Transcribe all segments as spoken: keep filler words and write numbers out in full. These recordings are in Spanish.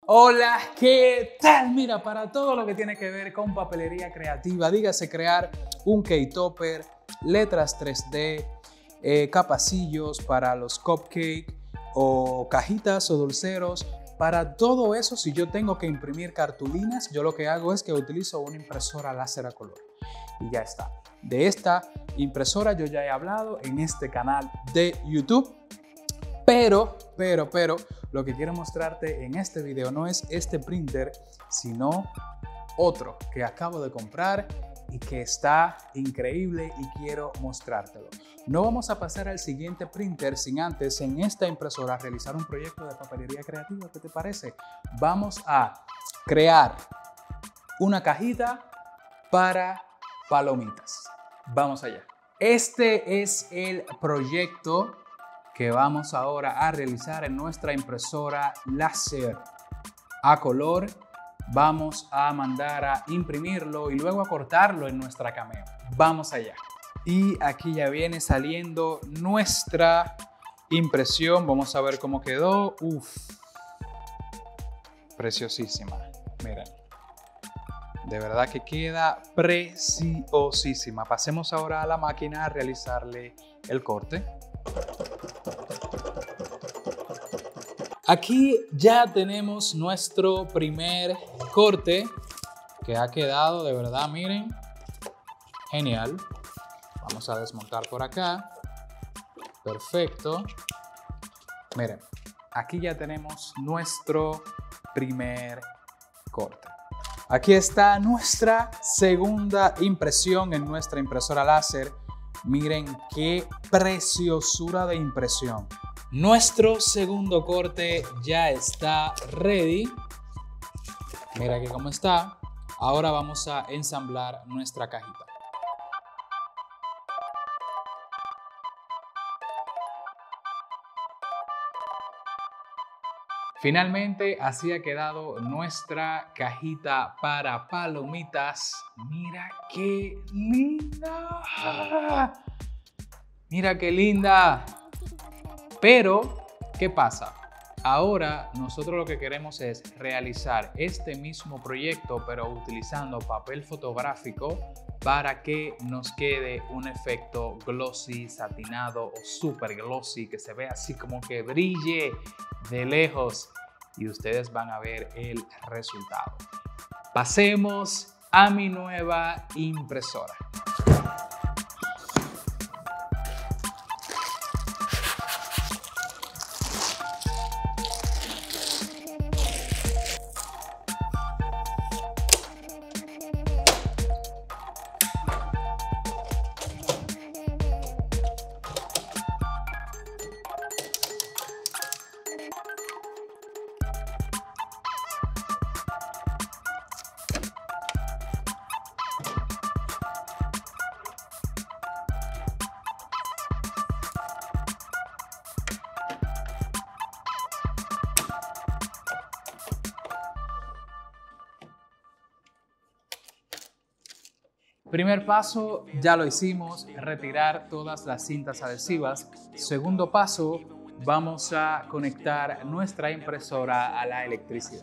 Hola, ¿qué tal? Mira, para todo lo que tiene que ver con papelería creativa, dígase crear un K-Topper, letras tres D, eh, capacillos para los cupcakes o cajitas o dulceros. Para todo eso, si yo tengo que imprimir cartulinas, yo lo que hago es que utilizo una impresora láser a color y ya está. De esta impresora yo ya he hablado en este canal de YouTube. Pero, pero, pero, lo que quiero mostrarte en este video no es este printer, sino otro que acabo de comprar y que está increíble y quiero mostrártelo. No vamos a pasar al siguiente printer sin antes en esta impresora realizar un proyecto de papelería creativa. ¿Qué te parece? Vamos a crear una cajita para palomitas. Vamos allá. Este es el proyecto que vamos ahora a realizar en nuestra impresora láser a color. Vamos a mandar a imprimirlo y luego a cortarlo en nuestra Cameo. Vamos allá. Y aquí ya viene saliendo nuestra impresión. Vamos a ver cómo quedó. Uf, preciosísima. Miren, de verdad que queda preciosísima. Pasemos ahora a la máquina a realizarle el corte. Aquí ya tenemos nuestro primer corte que ha quedado de verdad, miren, genial. Vamos a desmontar por acá. Perfecto. Miren, aquí ya tenemos nuestro primer corte. Aquí está nuestra segunda impresión en nuestra impresora láser. Miren qué preciosura de impresión. Nuestro segundo corte ya está ready. Mira aquí cómo está. Ahora vamos a ensamblar nuestra cajita. Finalmente, así ha quedado nuestra cajita para palomitas. Mira qué linda. Mira qué linda. Pero, ¿qué pasa? Ahora nosotros lo que queremos es realizar este mismo proyecto, pero utilizando papel fotográfico para que nos quede un efecto glossy, satinado o super glossy, que se vea así como que brille de lejos y ustedes van a ver el resultado. Pasemos a mi nueva impresora. Primer paso, ya lo hicimos, retirar todas las cintas adhesivas. Segundo paso, vamos a conectar nuestra impresora a la electricidad.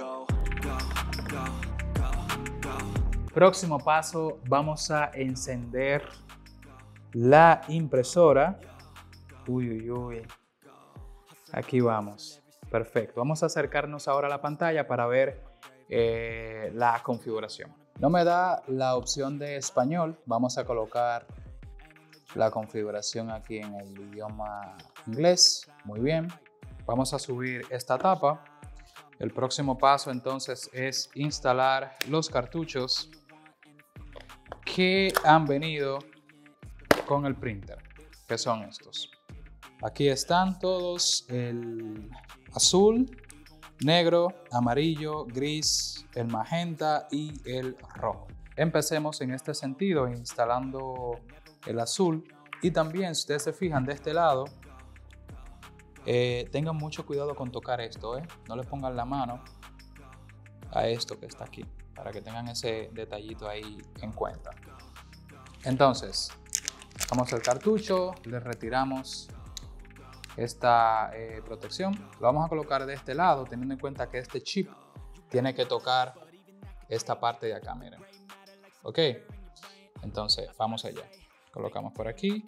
Próximo paso, vamos a encender la impresora. Uy, uy, uy. Aquí vamos. Perfecto. Vamos a acercarnos ahora a la pantalla para ver eh, la configuración. No me da la opción de español. Vamos a colocar la configuración aquí en el idioma inglés. Muy bien. Vamos a subir esta tapa. El próximo paso entonces es instalar los cartuchos que han venido con el printer, que son estos. Aquí están todos: el azul, negro, amarillo, gris, el magenta y el rojo. Empecemos en este sentido instalando el azul. Y también, si ustedes se fijan de este lado, eh, tengan mucho cuidado con tocar esto, ¿eh? No le pongan la mano a esto que está aquí, para que tengan ese detallito ahí en cuenta. Entonces, sacamos el cartucho, le retiramos esta eh, protección. Lo vamos a colocar de este lado, teniendo en cuenta que este chip tiene que tocar esta parte de acá, miren. Ok, entonces vamos allá. Colocamos por aquí.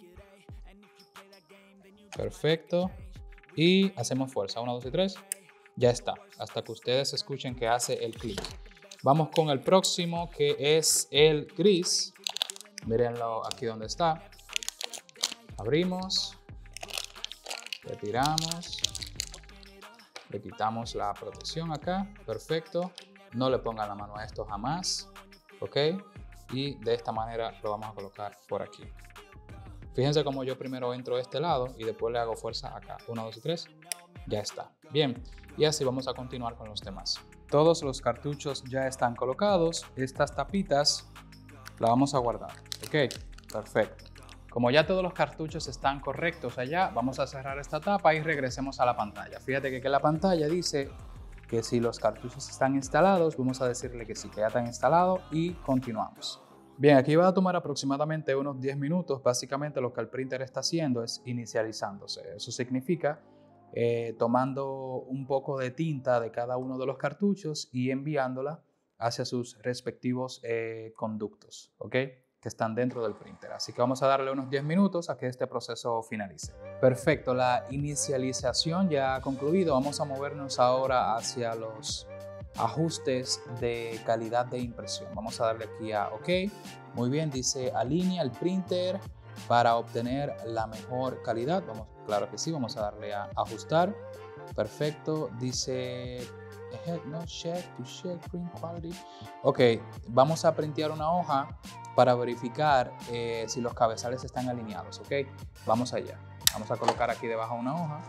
Perfecto. Y hacemos fuerza. uno, dos y tres. Ya está. Hasta que ustedes escuchen que hace el clic. Vamos con el próximo, que es el gris. Mírenlo aquí donde está. Abrimos. Retiramos. Le quitamos la protección acá. Perfecto. No le pongan la mano a esto jamás. Ok. Y de esta manera lo vamos a colocar por aquí. Fíjense cómo yo primero entro de este lado y después le hago fuerza acá. uno, dos y tres. Ya está. Bien. Y así vamos a continuar con los demás. Todos los cartuchos ya están colocados. Estas tapitas las vamos a guardar. Ok. Perfecto. Como ya todos los cartuchos están correctos allá, vamos a cerrar esta tapa y regresemos a la pantalla. Fíjate que, que la pantalla dice que si los cartuchos están instalados, vamos a decirle que sí, que ya están instalados y continuamos. Bien, aquí va a tomar aproximadamente unos diez minutos. Básicamente lo que el printer está haciendo es inicializándose. Eso significa eh, tomando un poco de tinta de cada uno de los cartuchos y enviándola hacia sus respectivos eh, conductos, ¿ok? Que están dentro del printer. Así que vamos a darle unos diez minutos a que este proceso finalice. Perfecto, la inicialización ya ha concluido. Vamos a movernos ahora hacia los ajustes de calidad de impresión. Vamos a darle aquí a OK. Muy bien, dice alinea el printer para obtener la mejor calidad. Vamos, claro que sí, vamos a darle a ajustar. Perfecto, dice no check to check print quality. Ok, vamos a printear una hoja para verificar eh, si los cabezales están alineados. Ok, vamos allá. Vamos a colocar aquí debajo una hoja.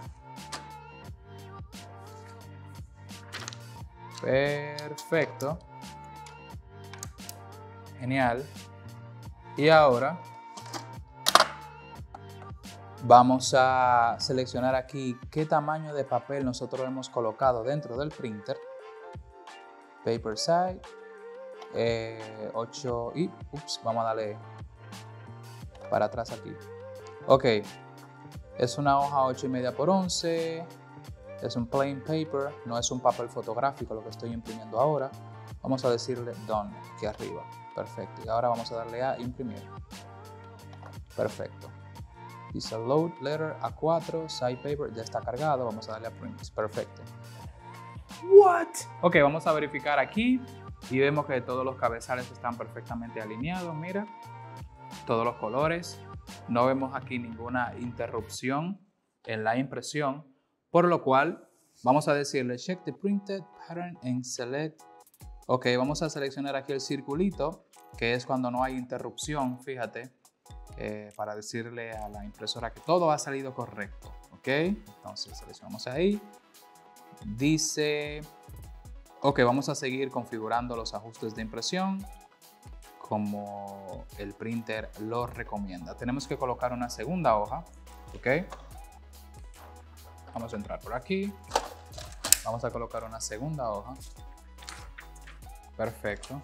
Perfecto. Genial. Y ahora vamos a seleccionar aquí qué tamaño de papel nosotros hemos colocado dentro del printer. Paper size eh, ocho y ups, vamos a darle para atrás aquí. Ok, es una hoja ocho y media por once. Es un plain paper, no es un papel fotográfico lo que estoy imprimiendo ahora. Vamos a decirle done aquí arriba. Perfecto. Y ahora vamos a darle a imprimir. Perfecto. Dice load letter A cuatro, side paper, ya está cargado. Vamos a darle a print. Perfecto. What? Ok, vamos a verificar aquí y vemos que todos los cabezales están perfectamente alineados. Mira, todos los colores. No vemos aquí ninguna interrupción en la impresión. Por lo cual, vamos a decirle check the printed pattern and select. Ok, vamos a seleccionar aquí el circulito, que es cuando no hay interrupción, fíjate, eh, para decirle a la impresora que todo ha salido correcto. Ok, entonces seleccionamos ahí. Dice, ok, vamos a seguir configurando los ajustes de impresión como el printer lo recomienda. Tenemos que colocar una segunda hoja, ok. Vamos a entrar por aquí. Vamos a colocar una segunda hoja. Perfecto.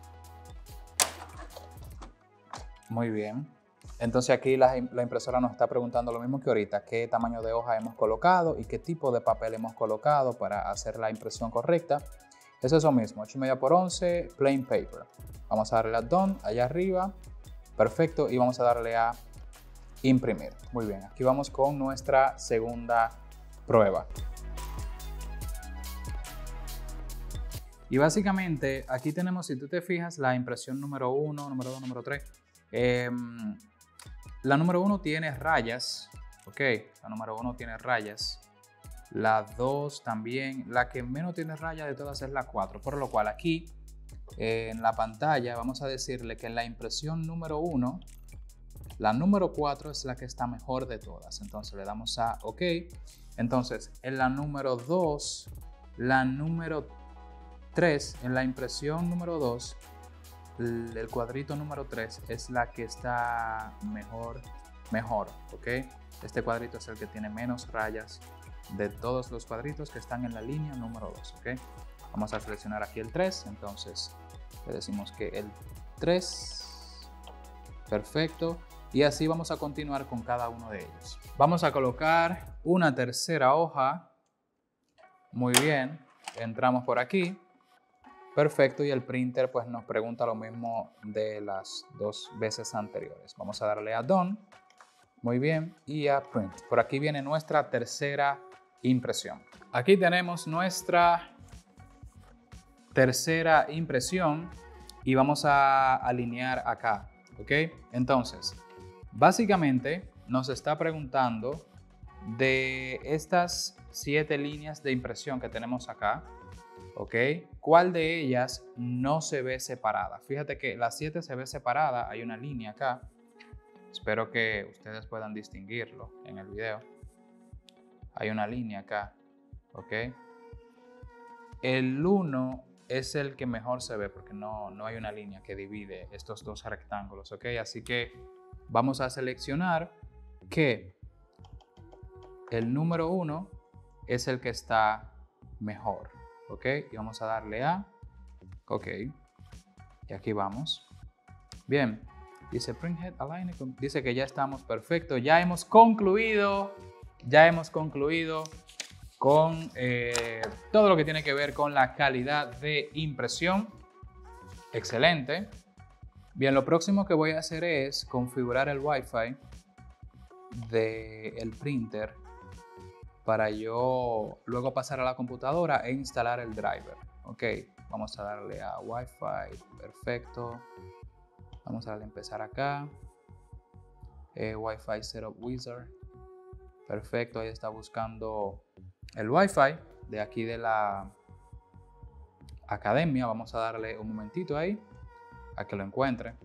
Muy bien. Entonces aquí la, la impresora nos está preguntando lo mismo que ahorita. ¿Qué tamaño de hoja hemos colocado y qué tipo de papel hemos colocado para hacer la impresión correcta? Es eso mismo. ocho y media por once, plain paper. Vamos a darle a done allá arriba. Perfecto. Y vamos a darle a imprimir. Muy bien. Aquí vamos con nuestra segunda prueba. Y básicamente aquí tenemos, si tú te fijas, la impresión número uno, número dos, número tres. Eh, la número uno tiene rayas, ok, la número uno tiene rayas. La dos también, la que menos tiene rayas de todas es la cuatro, por lo cual aquí eh, en la pantalla vamos a decirle que en la impresión número uno, la número cuatro es la que está mejor de todas. Entonces le damos a OK. Entonces, en la número dos, la número tres, en la impresión número dos, el cuadrito número tres es la que está mejor, mejor, ¿ok? Este cuadrito es el que tiene menos rayas de todos los cuadritos que están en la línea número dos, ¿ok? Vamos a seleccionar aquí el tres, entonces le decimos que el tres, perfecto. Y así vamos a continuar con cada uno de ellos. Vamos a colocar una tercera hoja. Muy bien, entramos por aquí. Perfecto, y el printer pues nos pregunta lo mismo de las dos veces anteriores. Vamos a darle a Done. Muy bien, y a Print. Por aquí viene nuestra tercera impresión. Aquí tenemos nuestra tercera impresión y vamos a alinear acá, ¿ok? Entonces, básicamente nos está preguntando de estas siete líneas de impresión que tenemos acá, ¿ok? ¿Cuál de ellas no se ve separada? Fíjate que las siete se ve separada, hay una línea acá. Espero que ustedes puedan distinguirlo en el video. Hay una línea acá, ¿ok? El uno es el que mejor se ve porque no, no hay una línea que divide estos dos rectángulos, ¿ok? Así que vamos a seleccionar que el número uno es el que está mejor, ¿ok? Y vamos a darle a OK. Y aquí vamos. Bien, dice Printhead Align, dice que ya estamos perfectos, ya hemos concluido, ya hemos concluido con eh, todo lo que tiene que ver con la calidad de impresión. Excelente. Bien, lo próximo que voy a hacer es configurar el Wi-Fi del printer para yo luego pasar a la computadora e instalar el driver. Ok, vamos a darle a Wi-Fi, perfecto. Vamos a darle a empezar acá. Eh, Wi-Fi Setup Wizard. Perfecto, ahí está buscando el Wi-Fi de aquí de la academia. Vamos a darle un momentito ahí a que lo encuentre.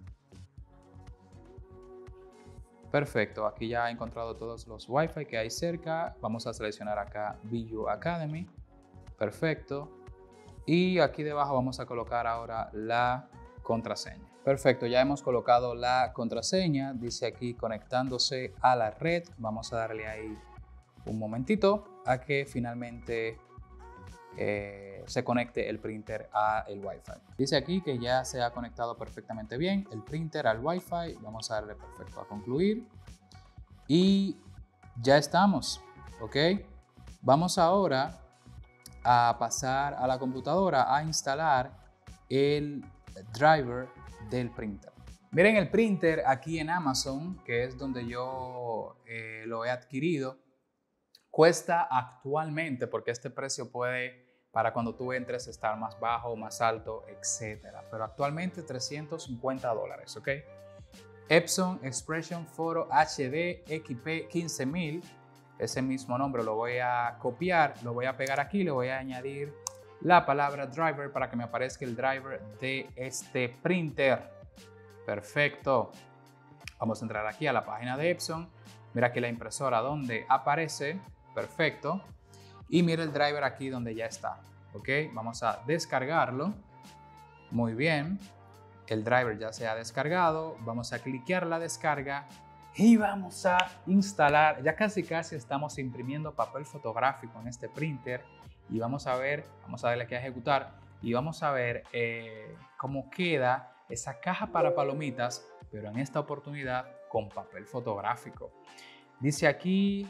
Perfecto, aquí ya he encontrado todos los Wi-Fi que hay cerca. Vamos a seleccionar acá V U Academy. Perfecto. Y aquí debajo vamos a colocar ahora la contraseña. Perfecto, ya hemos colocado la contraseña. Dice aquí conectándose a la red. Vamos a darle ahí un momentito a que finalmente eh, se conecte el printer a el Wi-Fi. Dice aquí que ya se ha conectado perfectamente bien el printer al Wi-Fi. Vamos a darle perfecto a concluir. Y ya estamos, ¿ok? Vamos ahora a pasar a la computadora a instalar el driver del printer. Miren el printer aquí en Amazon, que es donde yo eh, lo he adquirido. Cuesta actualmente, porque este precio puede para cuando tú entres estar más bajo, más alto, etcétera. Pero actualmente trescientos cincuenta dólares, ¿ok? Epson Expression Photo H D X P quince mil. Ese mismo nombre lo voy a copiar, lo voy a pegar aquí, le voy a añadir la palabra driver para que me aparezca el driver de este printer. Perfecto. Vamos a entrar aquí a la página de Epson. Mira aquí la impresora donde aparece. Perfecto. Y mira el driver aquí donde ya está. Ok, vamos a descargarlo. Muy bien. El driver ya se ha descargado. Vamos a cliquear la descarga. Y vamos a instalar, ya casi casi estamos imprimiendo papel fotográfico en este printer y vamos a ver, vamos a darle aquí a ejecutar y vamos a ver eh, cómo queda esa caja para palomitas, pero en esta oportunidad con papel fotográfico. Dice aquí,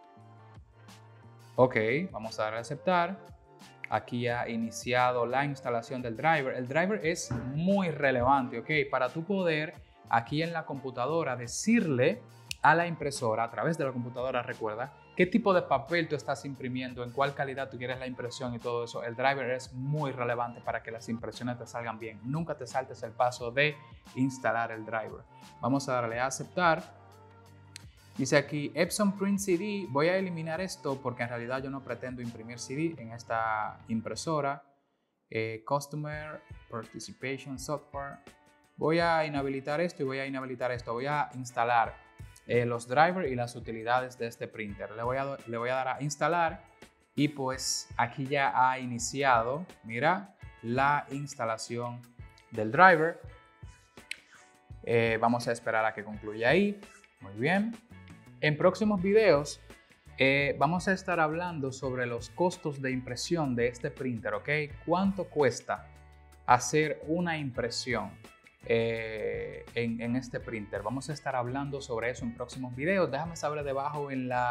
ok, vamos a darle a aceptar. Aquí ha iniciado la instalación del driver. El driver es muy relevante, ok, para tu poder aquí en la computadora decirle a la impresora, a través de la computadora, recuerda, qué tipo de papel tú estás imprimiendo, en cuál calidad tú quieres la impresión y todo eso. El driver es muy relevante para que las impresiones te salgan bien. Nunca te saltes el paso de instalar el driver. Vamos a darle a aceptar. Dice aquí Epson Print C D. Voy a eliminar esto porque en realidad yo no pretendo imprimir C D en esta impresora. Eh, Customer Participation Software. Voy a inhabilitar esto y voy a inhabilitar esto. Voy a instalar eh, los drivers y las utilidades de este printer. Le voy, a, le voy a dar a instalar y pues aquí ya ha iniciado, mira, la instalación del driver. Eh, vamos a esperar a que concluya ahí. Muy bien. En próximos videos eh, vamos a estar hablando sobre los costos de impresión de este printer, ¿ok? ¿Cuánto cuesta hacer una impresión Eh, en, en este printer? Vamos a estar hablando sobre eso en próximos videos. Déjame saber debajo en la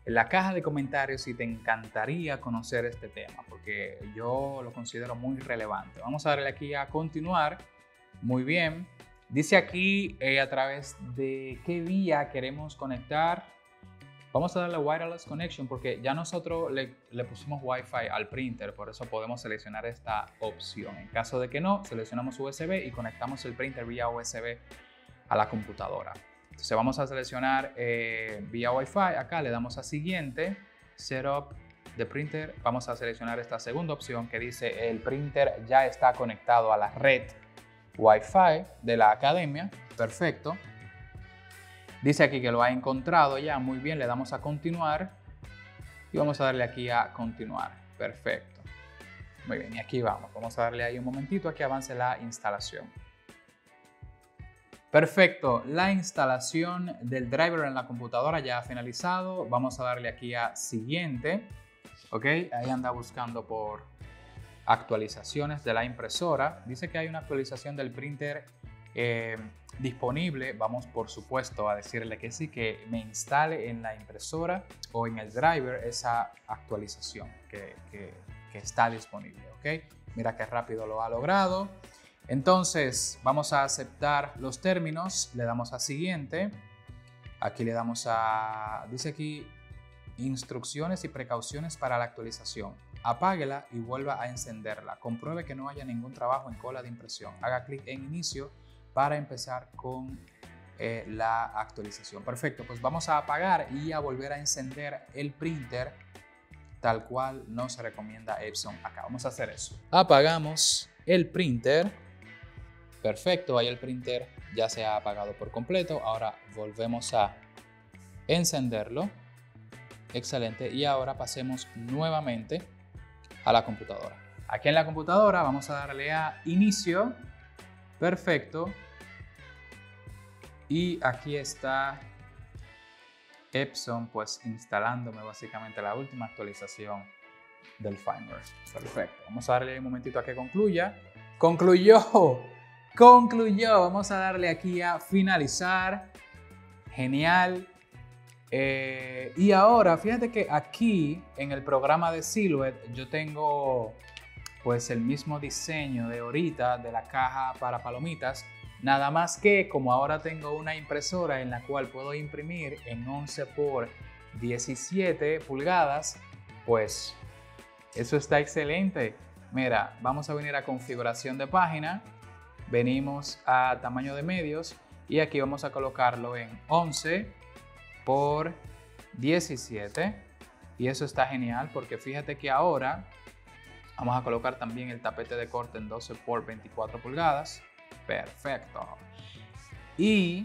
en la caja de comentarios si te encantaría conocer este tema, porque yo lo considero muy relevante. Vamos a darle aquí a continuar. Muy bien. Dice aquí eh, a través de qué vía queremos conectar. Vamos a darle wireless connection porque ya nosotros le, le pusimos Wi-Fi al printer, por eso podemos seleccionar esta opción. En caso de que no, seleccionamos U S B y conectamos el printer vía U S B a la computadora. Entonces vamos a seleccionar eh, vía Wi-Fi, acá le damos a siguiente, Setup de printer. Vamos a seleccionar esta segunda opción que dice el printer ya está conectado a la red Wi-Fi de la academia. Perfecto. Dice aquí que lo ha encontrado ya, muy bien, le damos a continuar y vamos a darle aquí a continuar. Perfecto. Muy bien, y aquí vamos. Vamos a darle ahí un momentito a que avance la instalación. Perfecto, la instalación del driver en la computadora ya ha finalizado. Vamos a darle aquí a siguiente. Ok, ahí anda buscando por actualizaciones de la impresora. Dice que hay una actualización del printer eh, disponible. Vamos por supuesto a decirle que sí, que me instale en la impresora o en el driver esa actualización que, que, que está disponible. Ok, mira qué rápido lo ha logrado. Entonces vamos a aceptar los términos, le damos a siguiente, aquí le damos a, dice aquí, instrucciones y precauciones para la actualización. Apáguela y vuelva a encenderla. Compruebe que no haya ningún trabajo en cola de impresión. Haga clic en inicio para empezar con eh, la actualización. Perfecto, pues vamos a apagar y a volver a encender el printer tal cual nos recomienda Epson acá. Vamos a hacer eso. Apagamos el printer. Perfecto, ahí el printer ya se ha apagado por completo. Ahora volvemos a encenderlo. Excelente. Y ahora pasemos nuevamente a la computadora. Aquí en la computadora vamos a darle a inicio. Perfecto. Y aquí está Epson pues instalándome básicamente la última actualización del firmware. Perfecto. Vamos a darle un momentito a que concluya. ¡Concluyó! Concluyó. Vamos a darle aquí a finalizar. Genial. Eh, y ahora, fíjate que aquí en el programa de Silhouette yo tengo pues el mismo diseño de ahorita de la caja para palomitas. Nada más que como ahora tengo una impresora en la cual puedo imprimir en once por diecisiete pulgadas, pues eso está excelente. Mira, vamos a venir a configuración de página. Venimos a tamaño de medios y aquí vamos a colocarlo en once por diecisiete y eso está genial porque fíjate que ahora vamos a colocar también el tapete de corte en doce por veinticuatro pulgadas. Perfecto. Y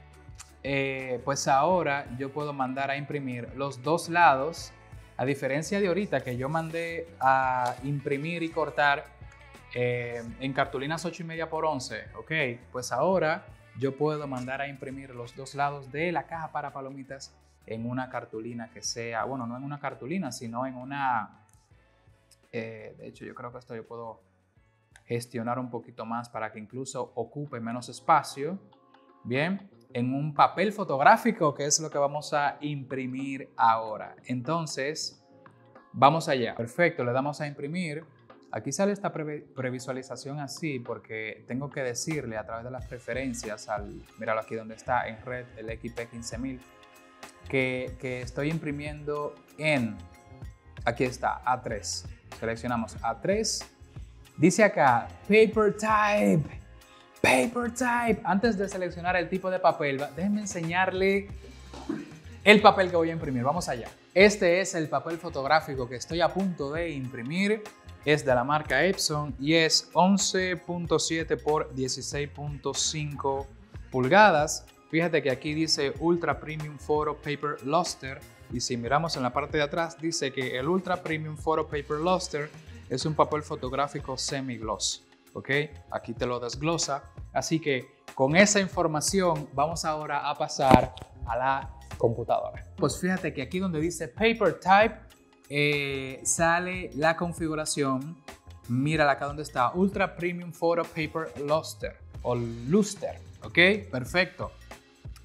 eh, pues ahora yo puedo mandar a imprimir los dos lados, a diferencia de ahorita que yo mandé a imprimir y cortar Eh, en cartulinas ocho y media por once, ok, pues ahora yo puedo mandar a imprimir los dos lados de la caja para palomitas en una cartulina que sea, bueno, no en una cartulina, sino en una, eh, de hecho yo creo que esto yo puedo gestionar un poquito más para que incluso ocupe menos espacio, bien, en un papel fotográfico que es lo que vamos a imprimir ahora. Entonces, vamos allá. Perfecto, le damos a imprimir. Aquí sale esta pre previsualización así porque tengo que decirle a través de las preferencias, al, míralo aquí donde está, en red, el X P quince mil, que, que estoy imprimiendo en, aquí está, A tres. Seleccionamos A tres. Dice acá, Paper Type. Paper Type. Antes de seleccionar el tipo de papel, déjenme enseñarle el papel que voy a imprimir. Vamos allá. Este es el papel fotográfico que estoy a punto de imprimir. Es de la marca Epson y es once punto siete por dieciséis punto cinco pulgadas. Fíjate que aquí dice Ultra Premium Photo Paper Luster y si miramos en la parte de atrás dice que el Ultra Premium Photo Paper Luster es un papel fotográfico semi-gloss. ¿Ok? Aquí te lo desglosa. Así que con esa información vamos ahora a pasar a la computadora. Pues fíjate que aquí donde dice Paper Type Eh, sale la configuración. Mírala acá donde está, Ultra Premium Photo Paper Luster o Luster, ok, perfecto.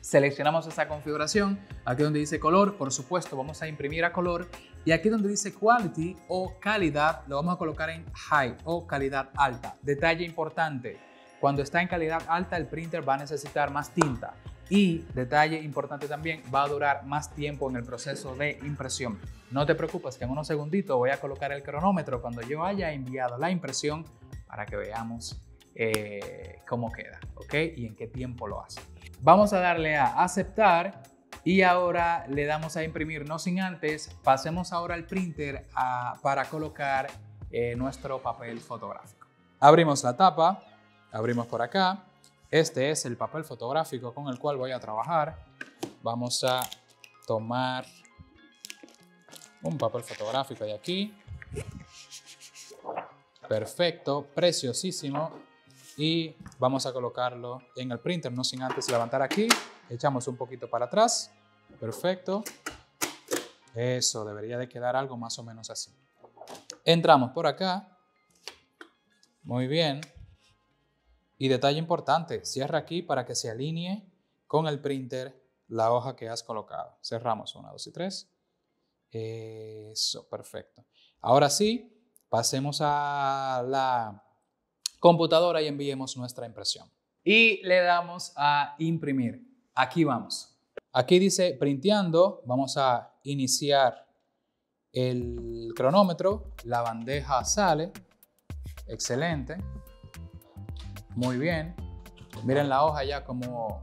Seleccionamos esa configuración, aquí donde dice color, por supuesto vamos a imprimir a color, y aquí donde dice quality o calidad lo vamos a colocar en high o calidad alta. Detalle importante, cuando está en calidad alta el printer va a necesitar más tinta y, detalle importante también, va a durar más tiempo en el proceso de impresión. No te preocupes que en unos segunditos voy a colocar el cronómetro cuando yo haya enviado la impresión para que veamos eh, cómo queda, ¿ok? Y en qué tiempo lo hace. Vamos a darle a aceptar y ahora le damos a imprimir, no sin antes, pasemos ahora al printer a, para colocar eh, nuestro papel fotográfico. Abrimos la tapa, abrimos por acá. Este es el papel fotográfico con el cual voy a trabajar. Vamos a tomar un papel fotográfico de aquí. Perfecto, preciosísimo. Y vamos a colocarlo en el printer, no sin antes levantar aquí. Echamos un poquito para atrás. Perfecto. Eso, debería de quedar algo más o menos así. Entramos por acá. Muy bien. Y detalle importante, cierra aquí para que se alinee con el printer la hoja que has colocado. Cerramos una, dos y tres. Eso, perfecto. Ahora sí, pasemos a la computadora y enviemos nuestra impresión. Y le damos a imprimir. Aquí vamos. Aquí dice printeando. Vamos a iniciar el cronómetro. La bandeja sale. Excelente. Muy bien. Miren la hoja ya como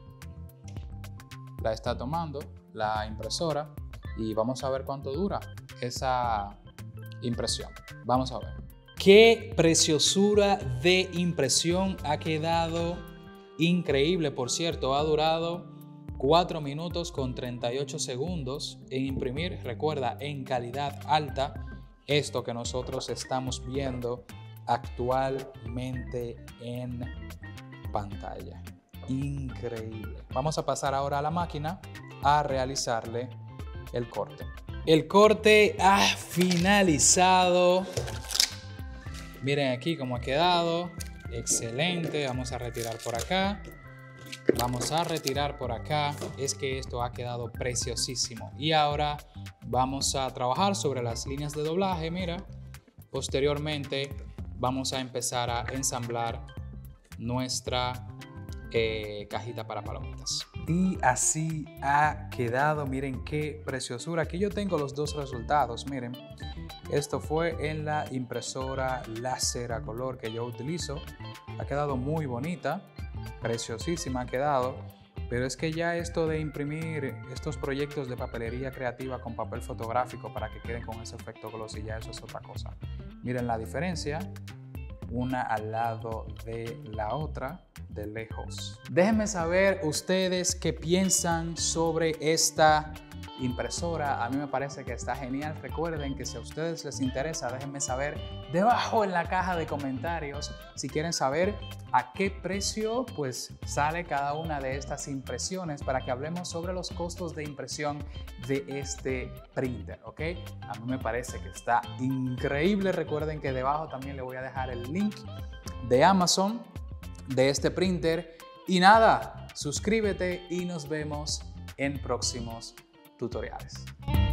la está tomando la impresora. Y vamos a ver cuánto dura esa impresión. Vamos a ver. ¡Qué preciosura de impresión! Ha quedado increíble, por cierto. Ha durado cuatro minutos con treinta y ocho segundos en imprimir. Recuerda, en calidad alta. Esto que nosotros estamos viendo actualmente en pantalla. Increíble. Vamos a pasar ahora a la máquina a realizarle el corte. El corte ha finalizado. Miren aquí cómo ha quedado. Excelente. Vamos a retirar por acá. Vamos a retirar por acá. Es que esto ha quedado preciosísimo. Y ahora vamos a trabajar sobre las líneas de doblaje. Mira. Posteriormente vamos a empezar a ensamblar nuestra eh, cajita para palomitas. Y así ha quedado. Miren qué preciosura. Aquí yo tengo los dos resultados. Miren. Esto fue en la impresora láser a color que yo utilizo. Ha quedado muy bonita, preciosísima ha quedado. Pero es que ya esto de imprimir estos proyectos de papelería creativa con papel fotográfico para que queden con ese efecto glossy, ya eso es otra cosa. Miren la diferencia, una al lado de la otra, de lejos. Déjenme saber ustedes qué piensan sobre esta impresora. A mí me parece que está genial. Recuerden que si a ustedes les interesa, déjenme saber debajo en la caja de comentarios si quieren saber a qué precio pues sale cada una de estas impresiones para que hablemos sobre los costos de impresión de este printer, ¿ok? A mí me parece que está increíble. Recuerden que debajo también le voy a dejar el link de Amazon de este printer. Y nada, suscríbete y nos vemos en próximos tutoriales.